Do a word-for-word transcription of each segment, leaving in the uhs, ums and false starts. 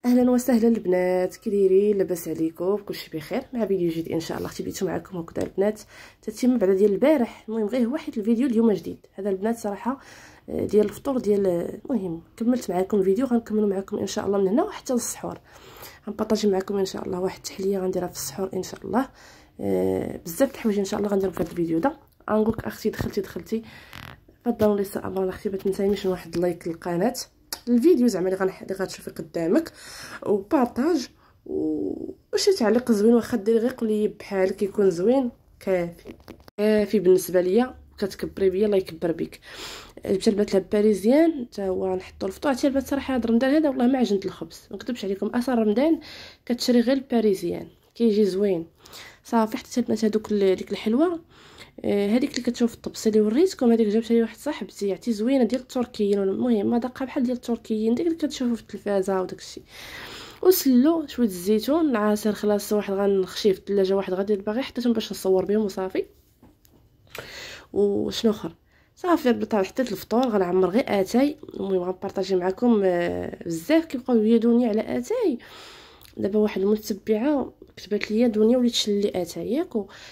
اهلا وسهلا البنات، كي دايرين؟ لاباس عليكم؟ كلشي بخير؟ مع فيديو جديد ان شاء الله. اختي بديتو معكم هكذا البنات تتم بعد ديال البارح. المهم غير هو حيت الفيديو اليوم جديد هذا البنات صراحه ديال الفطور ديال. المهم كملت معكم الفيديو، غنكملوا معكم ان شاء الله من هنا وحتى للسحور. غنبارطاجي معكم ان شاء الله واحد التحليه غنديرها في السحور ان شاء الله. أه بزاف د الحوايج ان شاء الله غنديرهم في هذا الفيديو ده. غنقولك اختي دخلتي دخلتي فضلوا لي امر اختي ما تنساينيش واحد اللايك للقناه الفيديو زعما اللي غنحط اللي غتشوفي قدامك، وبارطاج وشي تعليق زوين. واخا ديري غير قولي بحالك يكون زوين كافي كافي بالنسبه ليا. كتكبري بيا الله يكبر بك. جبت البنات لها باريزيان حتى هو نحطو الفطور. حتى البنات صراحه هذا رمضان هذا والله ما عجنت الخبز، ما نكذبش عليكم. اصلا رمضان كتشري غير الباريزيان كيجي زوين صافي. حتى البنات هذوك ديك الحلوه هذيك اللي كتشوف الطبسه اللي وريتكم، هذيك جابتها لي واحد صاحبتي عرفتي زوينه ديال التركيين. المهم مذاقها بحال ديال التركيين ديك اللي كتشوفوا في التلفازه وداكشي. وسلو شويه الزيتون عسل خلاص. واحد غنخشيه في الثلاجه، واحد غادي باغي حتى باش نصور بهم وصافي. وشنو اخر صافي بالطبع حتى الفطور غنعمر غير اتاي. المهم غنبارطاجي معكم بزاف كيبقاو يدوني على اتاي. دابا واحد المتبعه كتبات لي دنيا وليت تشلي اتاي ياك.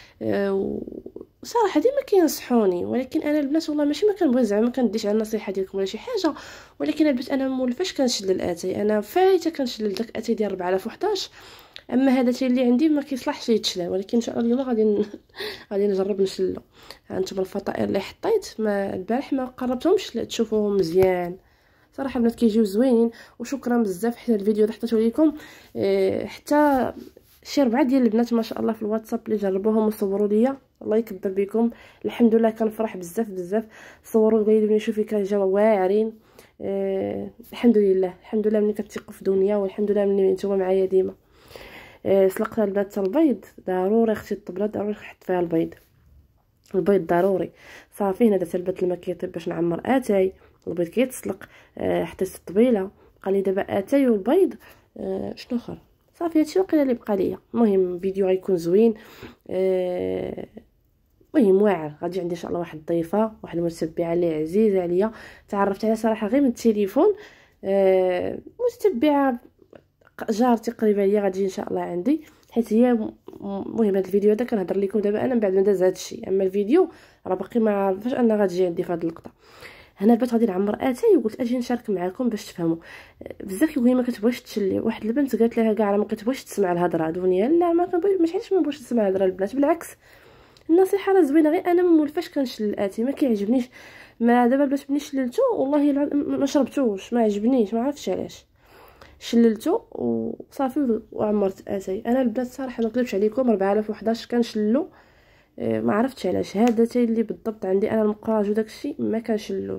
صراحه ديما كينصحوني، ولكن انا البنات والله ماشي ما كنبغي زعما ما كنديش على النصيحه ديالكم ولا شي حاجه، ولكن البنات انا مولفاش كنشل الاتاي. انا فايته كنشل داك الاتاي ديال أربعة آلاف وحداش. اما هذا الشيء اللي عندي ما كيصلحش يتشلى، ولكن ان شاء الله اليوم غادي ن... غادي نجرب نشلو. ها انتم الفطائر اللي حطيت ما البارح ما قربتهمش تشوفوهم مزيان صراحه البنات كيجيو زوينين. وشكرا بزاف حتى الفيديو اللي حطيته لكم إيه حتى شي ربعه ديال البنات ما شاء الله في الواتساب اللي جربوهم وصوروا ليا الله يكبر بكم. الحمد لله كنفرح بزاف بزاف. صوروا قالوا لي شوفي كنجاو واعرين. إيه الحمد لله الحمد لله ملي كتثقوا في دنيا، والحمد لله ملي نتوما معايا ديما. إيه سلقنا البنات البيض ضروري اختي الطبله ضروري نحط فيها البيض. البيض ضروري صافي. هنا درت البنات الماء كيطيب باش نعمر اتاي. البيض كيتسلق أه حطيت الطبيله بقى لي دابا اتاي والبيض. أه شنو اخر صافي هادشي واقيلا اللي بقى ليا. المهم فيديو غيكون زوين. أه المهم واعر. غادي عندي ان شاء الله واحد الضيفه واحد المتبعه اللي عزيزه عليا، تعرفت عليها صراحه غير من التليفون. أه متبعه جارتي قريبه ليا غادي ان شاء الله عندي، حيت هي. المهم هذا الفيديو هذا كنهضر لكم دابا انا من بعد ما داز هذا الشيء، اما الفيديو راه باقي ما عرفاش انا غتجي عندي في هذه اللقطه. هنا البنات غادي نعمر اتاي وقلت اجي نشارك معكم باش تفهموا. بزاف كيقولوا لي ما كتبغيش تشلي. واحد البنت قالت لها كاع راه ما كتبغيش تسمع الهضره. دنيا لا ما كنبغيش، ماشي علاش ما نبغيش نسمع الهضره البنات، بالعكس النصيحه راه زوينه. غير انا ما مولفاش كنشل الاتاي ما كيعجبنيش. ما دابا البنات ملي شللتو والله ما شربتوش ما عجبنيش ما عرفتش علاش. شللته وصافي وعمرت اتاي. انا البنات صراحه ما نكذبش عليكم أربعة آلاف وحداش كنشلو. ما عرفتش علاش هذا تاي اللي بالضبط عندي انا المقراج وداكشي ما كنشلوش.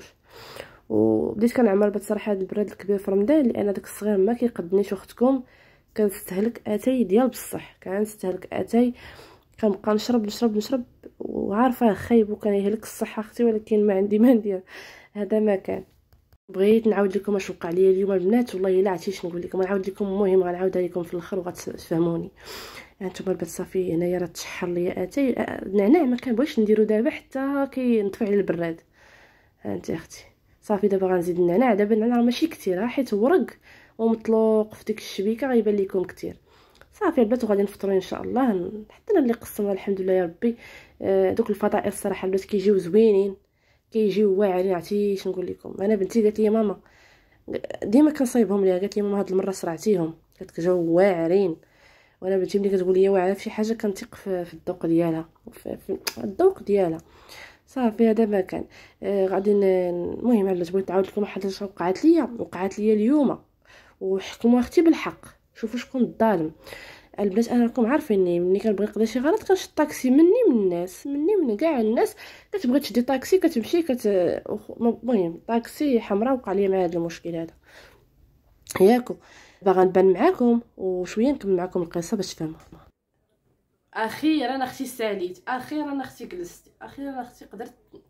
وبديت كنعمر بصراحه هذا البراد الكبير في رمضان لان داك الصغير ما كيقدنيش. اختكم كنستهلك اتاي ديال بصح كنستهلك اتاي كنبقى نشرب نشرب نشرب وعارفه خايب وكان يهلك الصحه اختي، ولكن ما عندي ما ندير. هذا ما كان. بغيت نعاود لكم اش وقع لي اليوم البنات والله الا عرفتيش نقول لكم. غنعاود لكم المهم غنعاودها لكم في الاخر وغتفهموني. هانتوما البنات صافي هنايا راه تشحر ليا اتاي. النعناع ما كنبغيش نديرو دابا حتى كينطفي على البراد. هانتي اختي صافي دابا غنزيد النعناع. دابا النعناع ماشي كثير حيت ورق ومطلوق في ديك الشبيكه غيبان لكم كثير. صافي البنات وغادي نفطروا ان شاء الله. حتى انا اللي قسمها الحمد لله يا ربي. آه دوك الفطائر الصراحه البنات كيجيو زوينين كيجيو واعرين. عرفتي اش نقول لكم؟ انا بنتي قالت لي ماما ديما كنصايبهم ليها، قالت لي ماما هاد المره صرعتيهم قالت جاو واعرين. وانا بنتي ملي كتقول لي واعره فشي حاجه كنثق في, في الذوق ديالها في, في الذوق ديالها. صافي هذا ما كان. آه غادي المهم علاش بغيت نعاود لكم واحد الحاجه وقعت ليا وقعت ليا اليوم وحكموا اختي بالحق. شوفوا شكون الظالم البنات. انا راكم عارفيني ملي كنبغي نقضي شي غلط كنشد طاكسي مني من الناس مني من كاع الناس. كتبغي تشدي طاكسي كتمشي كت المهم طاكسي حمراء. وقع لي مع هذا المشكل هذا ياكو. باغا نبان معاكم وشويه نكمل معاكم القصه باش تفهموا. اخيرا اختي ساليت، اخيرا اختي جلست، اخيرا اختي قدرت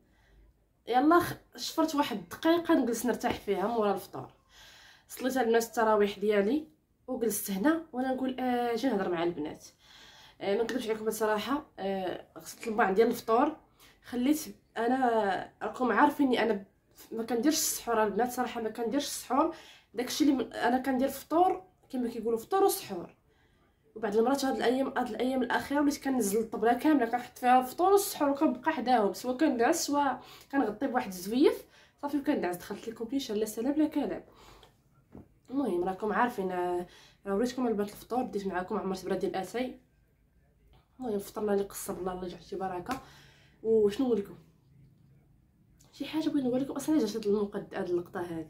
يلا شفرت واحد الدقيقه نجلس نرتاح فيها مورا الفطور. صليت البنات التراويح ديالي وجلست هنا وانا نقول اجي نهضر مع البنات. أه ما نكذبش عليكم بصراحه. أه غسلت الماء ديال الفطور خليت. انا راكم عارفيني انا ما كنديرش السحور البنات صراحه ما كنديرش السحور. داكشي اللي انا كندير الفطور كما كيقولوا فطور وسحور. وبعد المرات هاد الايام هاد الايام الاخيره وليت كنزل الطبله كامله كنحط فيها الفطور والسحور وكنبقى حداهم، سواء كنعس سواء كنغطي بواحد الزويف صافي وكنعس. دخلت لكم نيشان لا سلام لا كلام. المهم راكم عارفين راه وريتكم البنات الفطور، بديت معاكم عمرت براد ديال الاتاي. المهم فطرنا لي قصه بالله الله يجعل شي بركه. وشنو نقول لكم شي حاجه بغيت نقول لكم اصلا جات هاد المقد هاد اللقطه هادي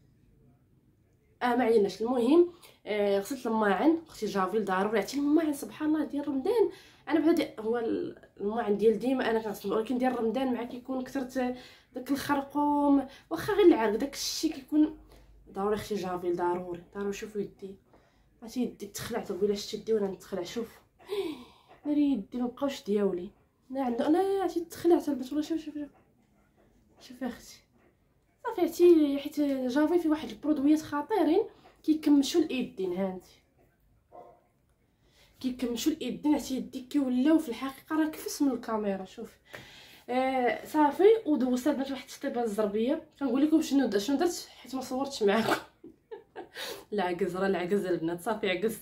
اه ما عليناش. المهم آه غسلت الماعن، اختي جافيل ضروري عرفتي الماعن سبحان الله ديال رمضان. انا بهذا هو الماعن ديال ديما انا كنغسل، ولكن ديال رمضان مع كيكون كثرت داك الخرقوم واخا غير العرق داك الشيء كيكون ضروري. اختي جافيل ضروري ضروري. شوفوا يدي عرفتي يدي تخلعت ولا شتي يدي وانا نتخلع. شوف ناري يدي مابقاوش دياولي انا عنده انا عرفتي تخلعت البس ولا شوف شوف شوف شوف اختي صافي عرفتي حيت جافي في واحد البرودويات خطيرين كيكمشوا الايدين. هانتي كيكمشوا الايدين عرفتي يديك كيولاو في الحقيقه راه كفس من الكاميرا. شوف آه صافي ودوزت البنات واحد التطيبه الزربيه. كنقول لكم شنو شنو درت حيت ما صورتش معاكم. العكز راه العكز البنات صافي عكزت.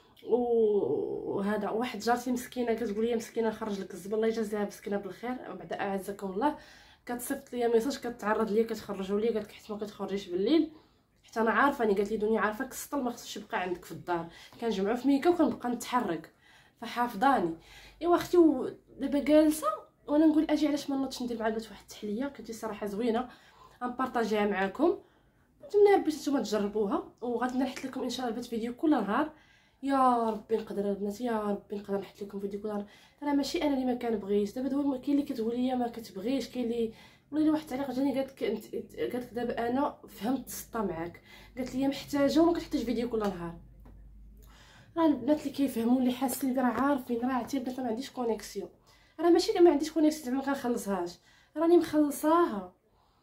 وهذا واحد جارتي مسكينه كتقول لي مسكينه خرج لك الزبل الله يجازيها مسكينه بالخير بعدا اعزكم الله، كتصيفط ليا ميساج كتعرض ليا كتخرجوا ليا قالت لك حيت ما كتخرجيش بالليل حتى انا عارفه اني قالت لي دنيا عارفاك السطل ما خصوش يبقى عندك في الدار كنجمعو في ميكا وكنبقى نتحرك فحافظاني. ايوا اختي دابا جالسه وانا نقول اجي علاش ما نوضش ندير مع البنات واحد التحليه كتجي صراحه زوينه غنبارطاجيها معكم. نتمنى ربي نتوما تجربوها وغادي نحط لكم ان شاء الله البنات فيديو كل نهار. يا ربي نقدر البنات يا ربي نقدر نحط لكم فيديو كل نهار. راه ماشي انا اللي ما كنبغيش دابا دابا كاين اللي كتقول لي ما كتبغيش كاين اللي والله واحد التعليق جاني قالت لك قالت لك دابا انا فهمت السطا معاك قالت لي محتاجه وما كتحطيش فيديو كل نهار. راه البنات اللي كيفهموا اللي حاسين راه عارفين راه عرفتي البنات ما عنديش كونيكسيون راه ماشي ما عنديش كونيكسيون زعما ما كنخلصهاش راني مخلصاها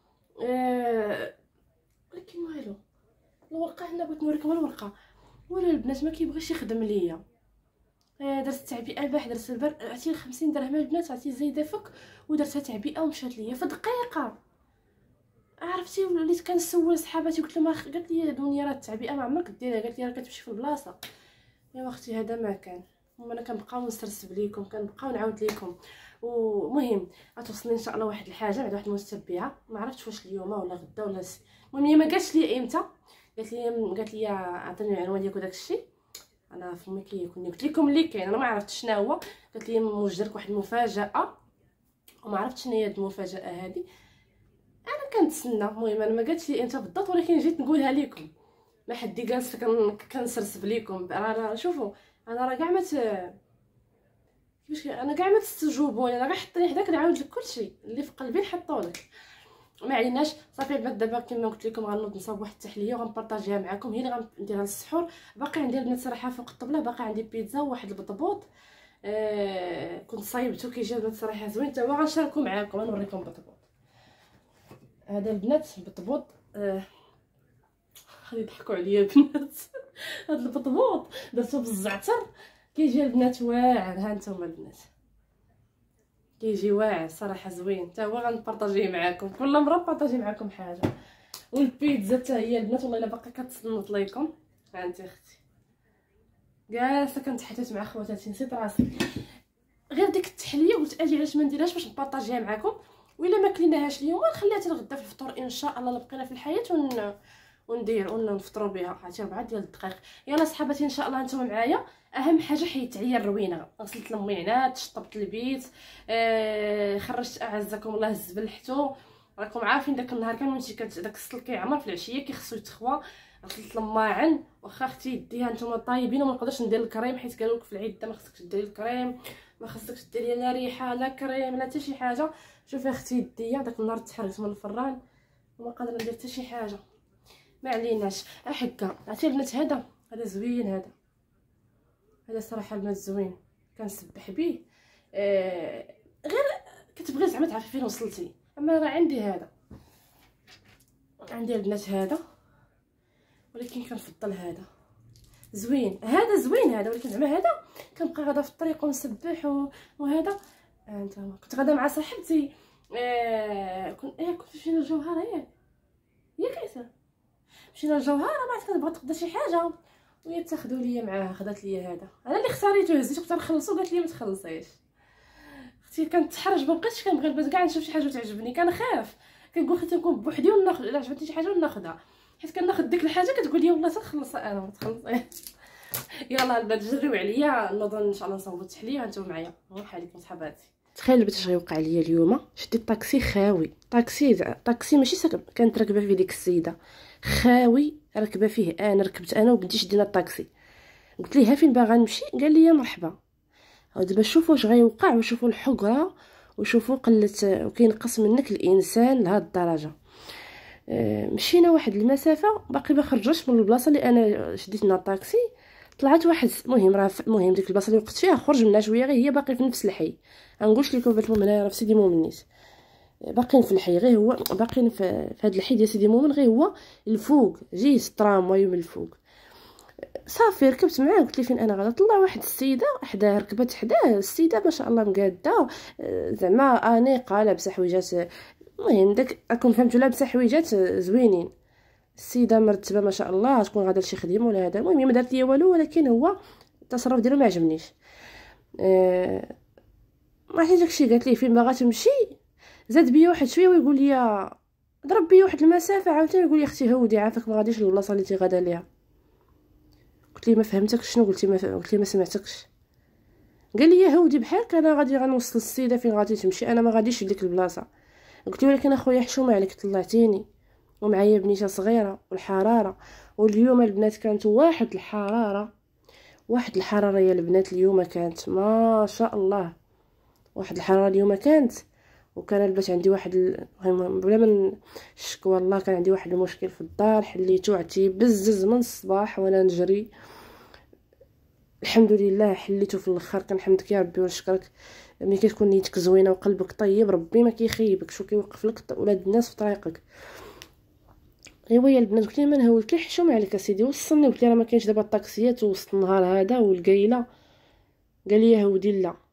أه... ولكن والو الورقه هنا بغيت نوريكم الورقه ولا البنات ما كيبغيش يخدم ليا. آه درت تعبئه البارح درت البر عرفتي خمسين درهم البنات عرفتي زايده فك ودرتها تعبئه ومشات ليا في دقيقه. عرفتي وليت كنسول صحاباتي قلت لهم قالت لي دنيا راه التعبئه ما عمرك ديرها قالت لي راه كتمشي في البلاصه. يا اختي هذا ما كان هما انا كنبقاو نسرسب ليكم كنبقاو نعاود ليكم. ومهم غتوصلني ان شاء الله واحد الحاجه بعد واحد المتتبعه ما عرفتش واش اليوم ولا غدا ولا س... المهم هي ما قالتش لي امتى قالت لي قالت لي عطيني العنوان ديالك وداك الشيء انا فمي كيكون قلت لكم اللي كاين انا ما عرفتش شنو هو. قالت لي موجد لك واحد المفاجاه وما عرفتش شنو هي هاد المفاجاه هذه انا كنتسنى. المهم انا ما قالتش لي امتى بالضبط ولكن جيت نقولها لكم ما حدي جالس كنسرسب لكم. راه شوفوا انا راه كاع ما كيفاش انا كاع ما تستجوبوني انا غير حطيني حداك نعاود لك كلشي اللي في قلبي نحطو لك ما عليناش. صافي البنات دابا كما قلت لكم غنوض نصاوب واحد التحليه وغنبارطاجيها معكم هي اللي غنديرها للسحور. باقي عندي البنات صراحه فوق الطبله باقي عندي بيتزا وواحد البطبوط آه كنت صايبته كيجي البنات صراحه زوين حتى هو غنشاركو معكم غنوريكم البطبوط. هذا البنات البطبوط آه خلي يضحكوا عليا البنات. هذا البطبوط درتو بالزعتر كيجي البنات واعر. ها نتوما البنات كيجي واعر صراحه زوين حتى هو غنبارطاجيه معكم كل مره بارطاجي معكم حاجه. والبيتزا حتى هي البنات والله الا باقا كتصنت ليكم. ها انت اختي جالسه كنتحدث مع خواتاتي نسيت راسي غير ديك التحليه قلت اجي علاش ما نديرهاش باش نبارطاجيها معكم وإلا ما كليناهاش اليوم نخليها حتى الغدا في الفطور ان شاء الله بقينا في الحياه ون... وندير ونفطروا بها عرفتي ربعه ديال الدقائق. يلا صحباتي ان شاء الله نتوما معايا. اهم حاجه حيت عيا الروينه غسلت الميعنات شطبت البيت آه خرجت اعزكم الله الزبل حتو راكم عارفين داك النهار كامل ملي كانت داك السطل كيعمر في العشيه كيخصو يتخوى. غسلت الماعن واخا اختي يديها نتوما طايبين وما نقدرش ندير الكريم حيت قالوا لك في العيد ما خصكش ديري الكريم ما خصكش ديري لا ريحه لا كريم لا حتى شي حاجه. شوفي اختي يديا داك النهار تحركت من الفران وما قادره ندير حتى شي حاجه ما عليناش. احكا عرفتي البنات هذا هذا زوين هذا هذا صراحه البنات زوين كنسبح به آه غير كتبغي زعما تعرفي فين وصلتي. اما راه عندي هذا عندي البنات هذا ولكن كنفضل هذا زوين هذا زوين هذا ولكن زعما هذا كنبقى غادا في الطريق ونسبح وهذا آه انت كنت غادا مع صاحبتي آه كنت ايه كنت مشينا للجوهره ياك ياك عيسى مشينا للجوهره ما عرفت كنبغي تقدا شي حاجه وهي تاخذوا ليا معاها، خدات ليا هذا انا اللي اختاريته، هزيته كنت نخلصو قالت لي ما تخلصيش. اختي كنتحرج ما بقيتش كنبغي نبات كاع نشوف شي حاجه تعجبني، كنخاف كنقول خاطر نكون بوحدي وناخذ، الا عجبتني شي حاجه وناخذها، حيت كناخذ ديك الحاجه كتقول لي والله تنخلصها انا ما تخلصيش. يلا البنات جريو عليا، نوض ان شاء الله نصاوبوا التحليه وانتم معايا. مرحبا بكم صحباتي. تخيل البنات اش غيوقع ليا اليوم، شديت الطاكسي خاوي، طاكسي طاكسي ماشي ساكن كانت راكبه فيه ديك السيده، خاوي راكبه فيه انا، ركبت انا وبنتي شدينا الطاكسي. قلت ليه ها فين باغا نمشي، قال لي مرحبا. دابا شوفوا واش غيوقع، وشوفوا الحقره، وشوفوا قلت وكينقص منك الانسان لهاد الدرجه. أه مشينا واحد المسافه باقي ما خرجتش من البلاصه اللي انا شديت لنا الطاكسي، طلعت واحد المهم راه المهم ديك البلاصه اللي وقت فيها خرج منها شويه، غير هي باقي في نفس الحي. غنقولش لكم بنات المهم هنايا راه في سيدي مومنيت، باقيين في الحي، غير هو باقيين في هذا الحي ديال سيدي مومن، غير هو الفوق جيت الترامواي من الفوق. صافي ركبت معاه، قلت لي فين انا غادا، طلع واحد السيده حداه، ركبت حداه السيده ما شاء الله مقاده، زعما انيقه لابسه حويجات، المهم داك راكم فهمتوا، لابسه حويجات زوينين، السيده مرتبه ما شاء الله، تكون غادا لشي خدمه ولا هذا. المهم ما دارت لي والو، ولكن هو التصرف ديالو ما عجبنيش. أه ما عرفتش داكشي، قالت لي فين باغا تمشي، زاد بيا واحد شويه ويقول لي ضرب بيا واحد المسافه، عاوتاني يقول لي اختي هودي عافاك ما غاديش للبلاصه اللي تي غادا ليها. قلت لي ما فهمتكش، شنو قلتي؟ ما فهم... قلت لي ما سمعتكش. قال لي هودي بحالك انا غادي غنوصل السيده فين غادي تمشي، انا ما غاديش لديك البلاصه. قلت له ولكن اخويا حشومه عليك، طلعتيني ومعايا بنيته صغيره والحراره، واليوم البنات كانت واحد الحراره، واحد الحراره يا البنات اليوم كانت ما شاء الله، واحد الحراره اليوم كانت. وكان البات عندي واحد المهم بلا من الشك والله كان عندي واحد المشكل في الدار، حليتو عتي بزز من الصباح وانا نجري، الحمد لله حليته في الاخر. كنحمدك يا ربي ونشكرك، ملي كتكون نيتك زوينه وقلبك طيب ربي ما كيخيبك، شو كيوقف لك ولاد الناس في طريقك. ايوا يا البنات قلت لي ما نهولك، حشوم عليك اسيدي وصلني، قلت لي راه ما كاينش دابا الطاكسيات وسط النهار هذا والقيله. قال لي هودي لا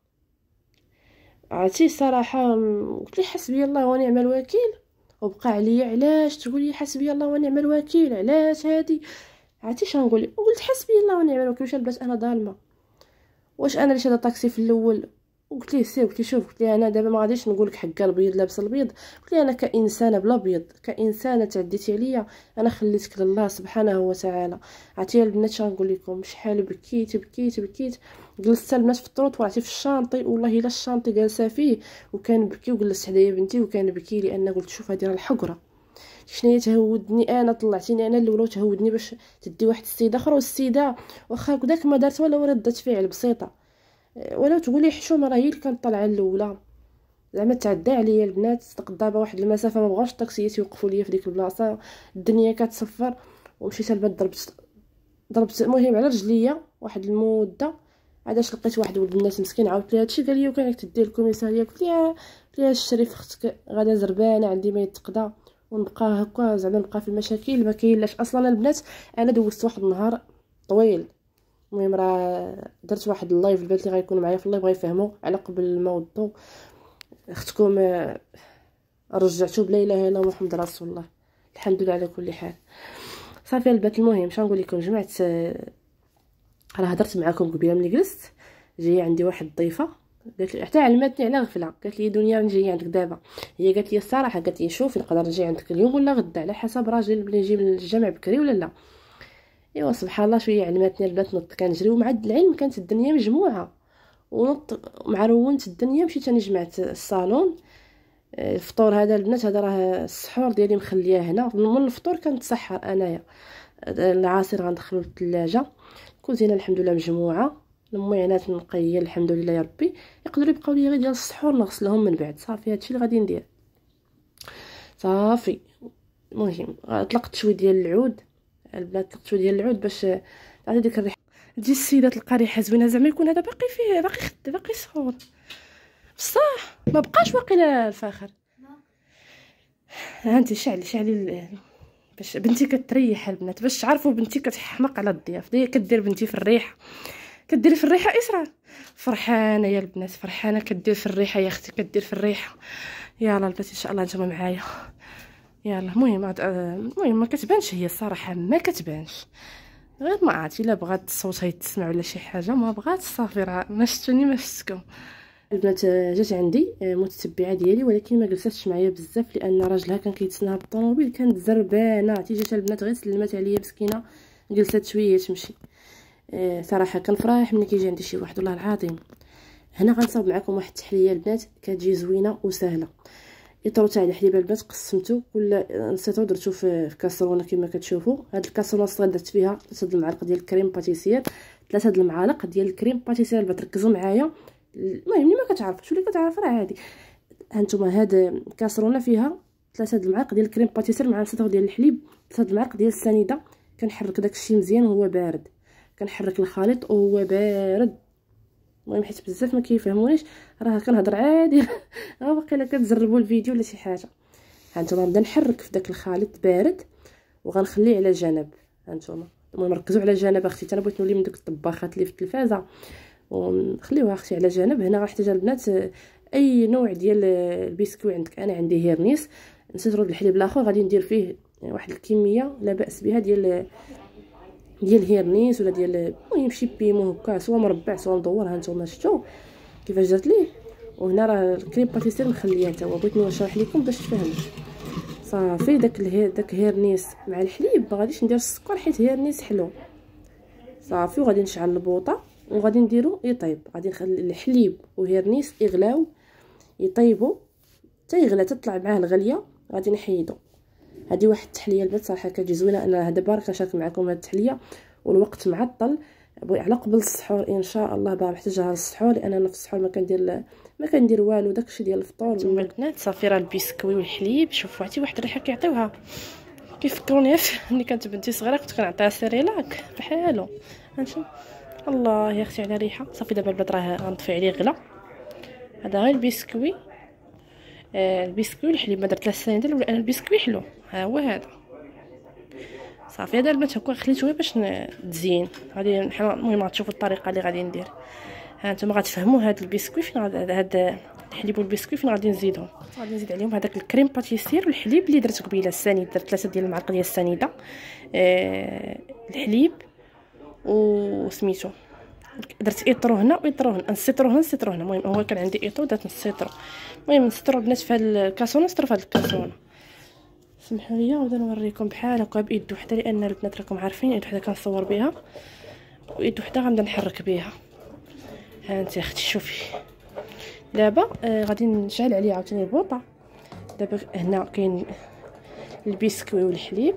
عرفتي صراحه، قلت لي حسبي الله ونعم الوكيل، وبقى عليا علاش تقول لي حسبي الله ونعم الوكيل، علاش هادي عرفتي شنقول؟ قلت حسبي الله ونعم الوكيل، واش لبس انا ظالمه؟ واش انا اللي شاده طاكسي في الاول؟ قلت ليه سي، قلت ليه شوف، قلت ليه انا دابا ما غاديش نقول لك حكا البيض لابس البيض، قلت ليه انا كانسانه بلا بيض، كانسانه تعديتي عليا، انا خليتك لله سبحانه وتعالى. عرفتي البنات شنقول لكم، شحال بكيت بكيت بكيت، جلست البنات في الطروط وعرفتي في الشانطي، والله الا الشانطي جالسه فيه وكنبكي، وجلست حدايا بنتي وكنبكي، لان قلت شوف هذه راه الحقره، شناهي تهودني انا، طلعتيني انا الاولى وتهودني باش تدي واحد السيده اخرى، والسيده واخا هكذاك ما دارت ولا ردة فعل بسيطه، ولا تقولي حشومه راه هي اللي كانت طالعه الاولى، زعما تعدى عليا البنات، دابا واحد المسافه ما بغاوش الطاكسيات يوقفوا ليا في ديك البلاصه، الدنيا كتصفر، ومشيت البنات ضربت ضربت المهم على رجليا واحد المده، عاداش لقيت واحد ولد الناس مسكين عاودت ليه هادشي، قال لي وكانك تدي الكوميساريه، قلت ليه قلت ليه الشريف اختك غادا زربانه عندي ما يتقضى، ونبقى هكا زعما نبقى في المشاكل ما كاينلاش اصلا. البنات انا دوزت واحد النهار طويل، المهم راه درت واحد اللايف، البنات اللي غيكونوا معايا في اللايف غيفهموا على قبل الموضوع، اختكم رجعتوا بلا اله الا محمد رسول الله، الحمد لله على كل حال. صافي البنات المهم شنو نقول لكم، جمعت راه هضرت معكم قبيله ملي جلست، جايه عندي واحد الضيفه، قالت لي حتى علمتني على غفله، قالت لي دنيا راني جايه عندك دابا، هي قالت لي الصراحه، قالت لي شوفي نقدر نجي عندك اليوم ولا غدا على حسب راجل بلي نجي من الجامع بكري ولا لا. ايوا سبحان الله شويه علمتني البنات، نط كنجري، ومع العلم كانت الدنيا مجموعه، ونط مع رونت الدنيا، مشيت انا جمعت الصالون، الفطور هذا البنات هذا راه السحور ديالي مخليه هنا، من الفطور كنتسحر انايا، العصير غندخلو للثلاجه، الكوزينه الحمد لله مجموعه، المعينات نقيه الحمد لله يا ربي، يقدروا يبقاو لي غير ديال السحور نغسلهم من بعد، صافي هادشي اللي غادي ندير صافي. المهم طلقت شويه ديال العود البنات، طلقت شويه ديال العود باش تعطي ديك الريحه، تجي السيده تلقى ريحه زوينه، زعما يكون هذا باقي فيه باقي خد باقي سخون بصح ما بقاش واقيلا الفاخر. ها انت شعلي شعلي باش بنتي كتريح البنات، باش تعرفوا بنتي كتحمق على الضياف، دي كدير بنتي في الريحه، كديري في الريحه اسرع، فرحانه يا البنات فرحانه، كدير في الريحه يا اختي كدير في الريحه. يلا البنات ان شاء الله نتوما معايا، يلا المهم المهم ما كتبانش هي الصراحه، ما كتبانش غير ما عرفتي الا بغات الصوت يتسمع ولا شي حاجه، ما بغات صافي راه ما شفتوني ما شفتكم. البنات جات عندي متتبعه ديالي ولكن ما جلستش معايا بزاف لان راجلها كان كيتسناها بالطوموبيل، كانت زربانه. عرفتي جات البنات غير سلمات عليا مسكينه، جلست شويه تمشي. آه صراحه كنفرح ملي كيجي عندي شي واحد والله العظيم. هنا غنصاوب معكم واحد التحليه البنات كتجي زوينه وسهله. اطرو تاع الحليب البنات قسمته ولا نسيتو درتو في كاسرونه كما كتشوفوا. هاد الكاسرونه الصغيره درت فيها ثلاثه المعالق ديال الكريم باتيسير، ثلاثه المعالق ديال الكريم باتيسير. البنات ركزوا معايا، المهم اللي ما كتعرفش واللي كتعرف راه عادي. هانتوما هاد الكاسرونه فيها ثلاثه المعالق ديال الكريم باتيسير مع نص ديال الحليب، ثلاثه المعالق ديال السنيده. كنحرك داكشي مزيان وهو بارد، كنحرك الخليط وهو بارد. المهم حيت بزاف ما كيفهمونيش راه كنهضر عادي ها باقي كتجربوا الفيديو ولا شي حاجه. هانتوما نبدا نحرك في داك الخليط بارد وغنخليه على جنب. هانتوما المهم ركزوا على جنب اختي، انا بغيت نولي من دوك الطباخات اللي في التلفازه ونخليوها اختي على جنب. هنا غنحتاج البنات اي نوع ديال البسكوي عندك. انا عندي هيرنيس، نسيت نرد الحليب الاخر غادي ندير فيه واحد الكميه لا باس بها ديال ديال هيرنيس ولا ديال المهم شي بيمو هكا سواء مربع سواء مدور. هانتوما شفتوا كيفاش درت ليه. وهنا راه الكريم باتيسير مخليه حتى هو، بغيت نشرح لكم باش تفهموا. صافي داك الهير داك هيرنيس مع الحليب ما غاديش ندير السكر حيت هيرنيس حلو. صافي وغادي نشعل البوطه وغادي نديرو يطيب. غادي نخلي الحليب وهيرنيس يغلاو يطيبوا حتى يغلى تطلع معاه الغليه، غادي نحيدو. هذه واحد التحليه البنات صراحه كتجي زوينه. انا دابا راه كنشارك معكم هذه التحليه والوقت معطل، على قبل السحور ان شاء الله باغا محتاجها للسحور لان انا في السحور ما كندير ما كندير والو داكشي ديال الفطور. نتوما البنات صافي راه البسكوي والحليب شوفوا عرفتي واحد الريحه كيعطيوها كيفكروني ملي كانت بنتي صغيره كنت كنعطيها سيريلاك بحالو. هانتوما الله يا اختي على ريحه. صافي دابا البنات راه غنطفي عليه غلا. هذا غير البسكوي آه البسكوي والحليب ما درت لا السنيده لان البسكوي حلو. ها هو هذا صافي. هذا البنات هكا خليته باش تزين. غادي المهم غتشوفوا الطريقه اللي غادي ندير. ها نتوما غتفهموا هذا البسكوي فين هذا الحليب والبسكوي فين غادي نزيدهم. غادي نزيد عليهم هذاك الكريم باتيسير والحليب اللي درت قبيله السنيد. درت ثلاثه ديال المعالق ديال السنيده آه الحليب وسميتو درت ايطرو هنا وايطرو هنا، نسيطرو هنا نسيطرو هنا. المهم هو كان عندي ايطرو درت نسيطرو. المهم نسيطرو البنات في هاد الكاسونه نسيطرو في هاد الكاسونه. سمحوا لي غادي نوريكم بحال هكا بايد وحده لان البنات راكم عارفين ايد وحده كنصور بها وايد وحده غنبدا نحرك بها. ها انت اختي شوفي دابا آه غادي نشعل عليه عاوتاني البوطه. دابا هنا كاين البسكوي والحليب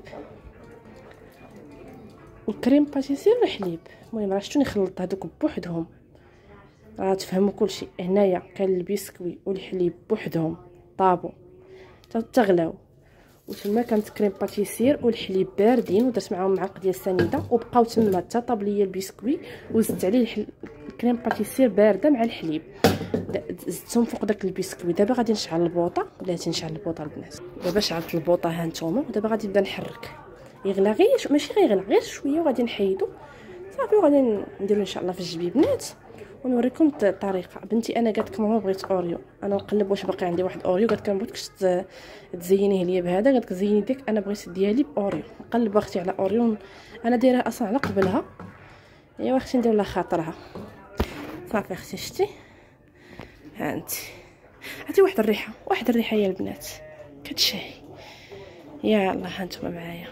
والكريم باتيسير والحليب. المهم راه شتوني خلطت هذوك بوحدهم راه تفهموا كلشي. هنايا كان البسكوي والحليب بوحدهم طابو تغلاو، وتما كانت كريم باتيسير والحليب باردين ودرت معاهم معلقه ديال السنيده وبقاو تما حتى طاب ليا البسكوي وزدت عليه الحل... الكريم باتيسير بارده مع الحليب زدتهم فوق داك البسكوي. دابا غادي نشعل البوطه. بلاتي نشعل البوطه البنات. دابا شعلت البوطه ها نتوما ودابا غادي نبدا نحرك. يغلى غير ماشي غيغلى غير شويه وغادي نحيدو صافي وغادي نديرو ان شاء الله في الجبيبنات ونوريكم الطريقه. بنتي انا قالت لك ماما بغيت اوريو. انا نقلب واش باقي عندي واحد اوريو، قالت لك ما بغيتكش تزينيه ليا بهذا، قالت لك زيني ديك انا بغيت ديالي باوريو. نقلب اختي على اوريو انا دايرها اصلا على قبلها. ايوا اختي ندير لها خاطرها صافي. اختي شتي ها انت عطي واحد الريحه واحد الريحه يا البنات كتشهي. يلا ها نتوما معايا.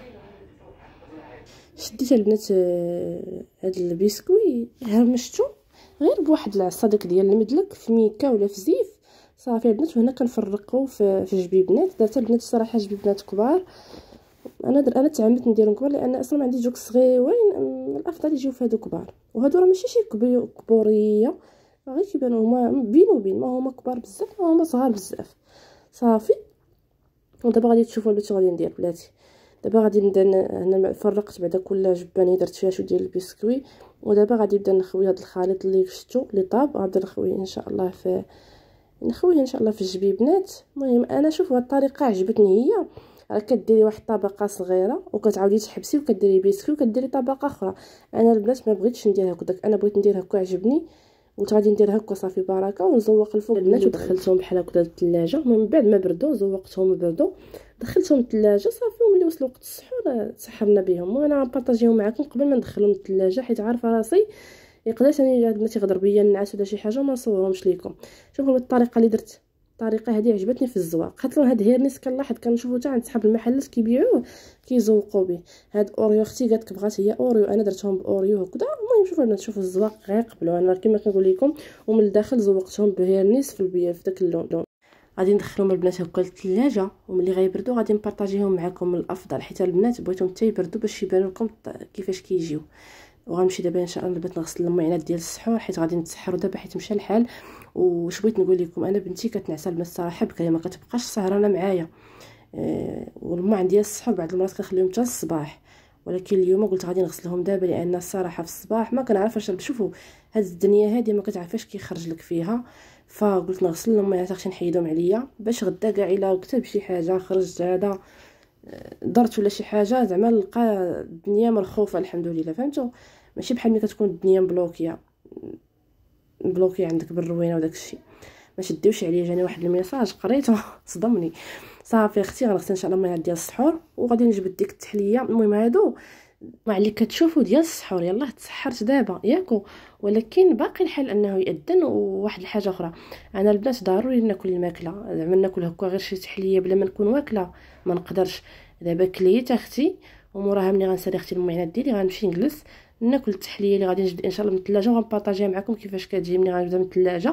شديت البنات هاد البسكوي هرمشتو غير بواحد العصا داك ديال المدلك في ميكا ولا في زيف. صافي البنات وهنا كنفرقو في في جبيبنات. درت البنات الصراحه جبيبنات كبار. انا در... انا تعمدت نديرهم كبار لان اصلا ما عندي جوك صغيورين، الافضل يجيو في هادو كبار. وهادو راه ماشي شي كبوريه غير كيبانو هما بين وبين، ما هما كبار بزاف ما هما صغار بزاف. صافي ودابا غادي تشوفوا البنات غادي ندير بلاتي. دابا غادي نبدا انا فرقت بعدا كل جبانه درت فيها شويه ديال البسكوي ودابا غادي نبدا نخوي هذا الخليط اللي شفتو اللي طاب. غنبدا نخويه ان شاء الله في نخويه ان شاء الله في الجبيبنات. المهم انا شوفوا هاد الطريقه عجبتني هي. راه كديري واحد الطبقه صغيره وكتعاودي تحبسي وكديري بسكوي وكديري طبقه اخرى. انا البنات ما بغيتش ندير هكذاك، انا بغيت ندير هكا عجبني قلت غادي ندير هكا صافي بركه ونزوق الفوق البنات، ودخلتهم بحال هكا للثلاجه. من بعد ما بردوا زوقتهم وبردوا دخلتهم للثلاجه صافي. وملي وصل وقت السحور تسحرنا بهم، وانا بارطاجيهم معكم قبل ما ندخلهم للثلاجه حيت عارفه راسي يقدر ثاني هاد البنات يغضر بيا النعاس ولا شي حاجه وما نصورهمش ليكم. شوفوا الطريقه اللي درت، الطريقه هذه عجبتني في الزواق. خاطر هاد هيرنيس كنلاحظ كنشوفو حتى عند صحاب المحلات كيبيعوه كيزوقوا به. هاد اوريو اختي قالت لك بغات هي اوريو، انا درتهم باوريو هكذا. المهم شوفوا البنات شوفوا الزواق غير قبلوا انا كما كنقول لكم. ومن الداخل زوقتهم بهيرنيس في البيا في داك اللون. غادي ندخلهم البنات هكا للثلاجه، وملي غيبردوا غادي نبارطاجيهم معكم من الافضل حيت البنات بغيتهم حتى يبردوا باش يبانوا لكم كيفاش كيجيو. وغنمشي دابا ان شاء الله البنات نغسل المعينات ديال السحور حيت غادي نتسحروا دابا حيت مشى الحال. وش بغيت نقول لكم، انا بنتي كتنعسل البنات الصراحه بكري ما كتبقاش سهرانه معايا. أه والماء ديال السحور بعض المرات كنخليهم حتى الصباح، ولكن اليوم قلت غادي نغسلهم دابا لان الصراحه في الصباح ما كنعرفش. شوفوا هاد الدنيا هادي ما كتعرفاش كيخرج لك فيها، فقلت نغسل لهم الماء حتى نحيدهم عليا باش غدا كاع الا كتب شي حاجه خرجت هذا درت ولا شي حاجه زعما نلقى الدنيا مرخوفه الحمد لله. فهمتوا؟ ماشي بحال ملي كتكون الدنيا مبلوكيه مبلوكيه عندك بالروينه وداك الشيء. ما شديوش عليا، جاني واحد الميساج قريته صدمني. صافي اختي غنغسل ان شاء الله الماء ديال السحور وغادي نجبد ديك التحليه. المهم هادو مع اللي كتشوفوا ديال السحور يلاه تسحرت دابا ياكو، ولكن باقي الحال انه يأذن. وواحد الحاجه اخرى، انا البنات ضروري ناكل الماكله، زعما ناكل هكا غير شي تحليه بلا ما نكون واكله ما نقدرش. دابا كليت اختي وموراها ملي غنسالي اختي المعينات ديالي غنمشي نجلس ناكل التحليه اللي غادي نجبد ان شاء الله من الثلاجه وغنبارطاجيها معكم كيفاش كتجي ملي غنبدا من الثلاجه.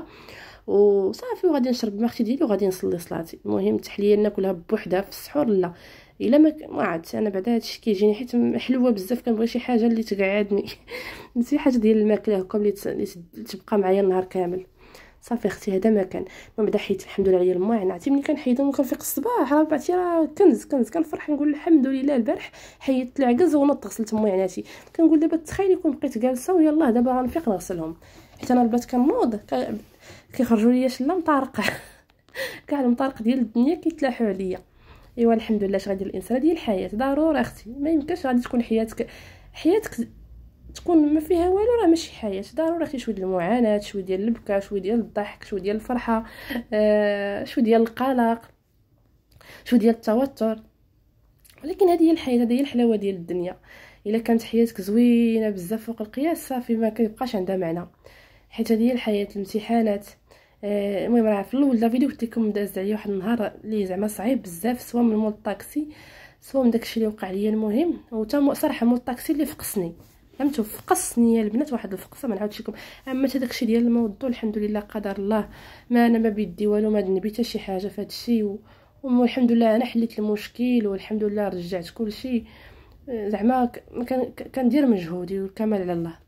وصافي وغادي نشرب ما اختي ديالي وغادي نصلي صلاتي. المهم التحليه ناكلها بوحدها في السحور لا الا ما ما عرفتش انا بعدا هادشي كيجيني حيت حلوه بزاف كنبغي شي حاجه اللي تقعدني شي حاجه ديال الماكله هكا اللي تبقى معايا النهار كامل. صافي اختي هذا ما كان. من بعد حيت الحمد لله عليا الماء عرفتي ملي كنحيدهم وكنفيق الصباح راه بعتي راه كنز كنز كنفرح نقول الحمد لله. البارح حيدت العكز ونط غسلت ماعناتي كنقول دابا تخيلي كون بقيت جالسه ويلاه دابا غنفيق نغسلهم حيت انا البنات كنوض كيخرجوا ليا شلا مطارقه كاع المطارق ديال الدنيا كيتلاحوا عليا. ايوا الحمد لله اش غادي الانسان ديال الحياه ضروري اختي ما يمكنش غادي تكون حياتك حياتك تكون ما فيها والو راه ماشي حياه. ضروري اختي شويه ديال المعاناه شويه ديال البكا شويه ديال الضحك شويه ديال الفرحه آه شويه ديال القلق شويه ديال التوتر. ولكن هذه هي الحياه هذه هي الحلاوه ديال الدنيا. الا كانت حياتك زوينه بزاف فوق القياس صافي ما كيبقاش عندها معنى حيت هذه هي الحياه. الامتحانات المهم راه في الاول دا فيديو قلت لكم داز عليا واحد النهار اللي زعما صعيب بزاف سواء من مول الطاكسي سواء من داكشي اللي وقع ليا. المهم وتا صراحه مول الطاكسي اللي فقسني فهمتوا فقسني البنات واحد الفقصه ما نعاودش لكم. اما حتى داكشي ديال الموضوع الحمد لله قدر الله ما انا ما بيدي والو ما نبي حتى شي حاجه في هذا الشيء. والحمد لله انا حليت المشكل والحمد لله رجعت كل شيء زعما كندير مجهودي والكمال على الله.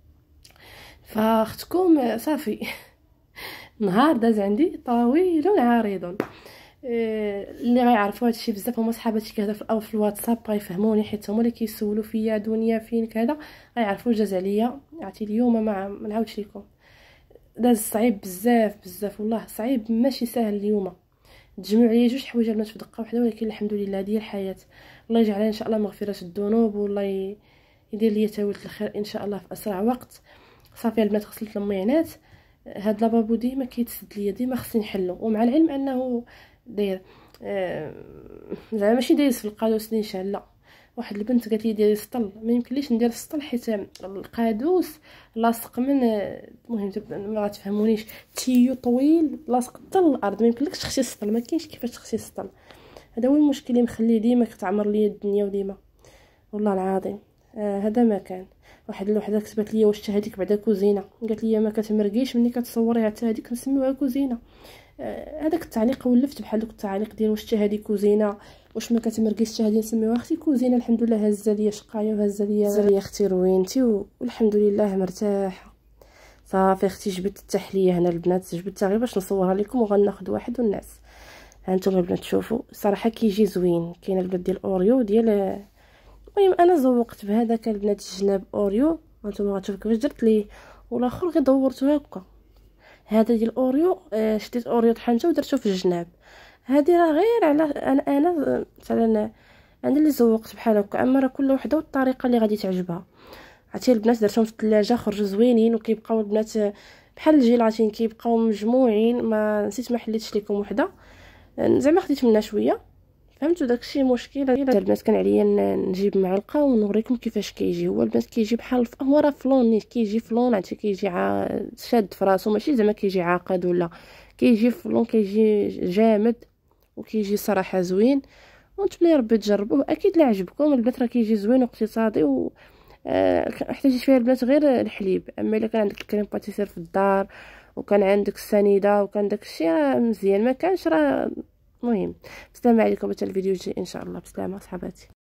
فاختكم صافي نهار داز عندي طويل عريض. اللي غيعرفوا هادشي بزاف هما صحاباتي كيهضروا في الواتساب غيفهموني حيت هما اللي كيسولوا فيا دنيا فين كذا غيعرفوا جاز عليا. عرفتي اليوم ما ما نعاودش لكم داز صعيب بزاف بزاف والله صعيب ماشي سهل. اليوم تجمعوا عليا جوج حوايج البنات في دقه واحده ولكن الحمد لله هذه الحياه. الله يجعلها ان شاء الله مغفره الذنوب والله يدير لي تاويل الخير ان شاء الله في اسرع وقت. صافي البنات غسلت المعينات. هاد لابابو ديما كيتسد ليا ديما خصني نحلو ومع العلم انه داير آه زعما ماشي دايز في القادوس نيشان لا. واحد البنت قالت لي ديري سطل ما يمكنليش ندير السطل حيت القادوس لاصق من المهم ما غتفهمونيش تيو طويل لاصق حتى للارض ما يمكنلكش تخشي السطل ما كاينش كيفاش تخشي السطل. هذا هو المشكل اللي مخليه ديما كتعمر ليا الدنيا وديما والله العظيم. آه هذا ما كان. واحد الوحده كتبت لي واش هذيك بعدا كوزينه قالت لي ما كتمرقيش ملي كتصوريها حتى هذيك نسميوها كوزينه. آه هذاك التعليق ولفت بحال دوك التعليق ديال واش هذه كوزينه واش ما كتمرقيش حتى هذه نسميوها اختي كوزينه. الحمد لله هزه ليا شقايه وهزه ليا هزه ليا اختي روينتي والحمد لله مرتاحه. صافي اختي جبت التحليه هنا البنات جبتها غير باش نصورها لكم وغناخذ واحد والناس ها انتم البنات تشوفوا صراحه كيجي زوين. كاين البنات ديال اوريو ديال المهم انا زوقت بهذاك البنات الجناب اوريو هانتوما غتشوفوا كيفاش درت ليه والاخر غير دورته هكا. هذا ديال اوريو آه شديت اوريو طحنته ودرته في الجناب. هذه راه غير على انا انا مثلا انا اللي زوقت بحال هكا. اما راه كل وحده والطريقه اللي غادي تعجبها. عرفتي البنات درتهم في الثلاجه خرجوا زوينين وكيبقاو البنات بحال الجيلاتين كيبقاو مجموعين. ما نسيت ما حليتش لكم وحده، زعما خديت منها شويه، فهمتوا داكشي مشكل. البنات كان عليا نجيب معلقه ونوريكم كيفاش كيجي. هو البنات كيجي بحال هو راه فلون، نيت كيجي فلون، عرفتي كيجي ع... شاد في راسو، ماشي زعما كيجي عاقد ولا كيجي فلون، كيجي جامد وكيجي صراحه زوين. ونتمنى ربي تجربوه، اكيد لا عجبكم البنات، راه كيجي زوين واقتصادي و آه، احتاجيت فيها البنات غير الحليب. اما الا كان عندك الكريم باتيسير في الدار وكان عندك السنيده وكان داكشي راه مزيان، ما كانش راه مهم. بسلامه عليكم حتى الفيديو الجاي ان شاء الله. بسلامه صحباتي.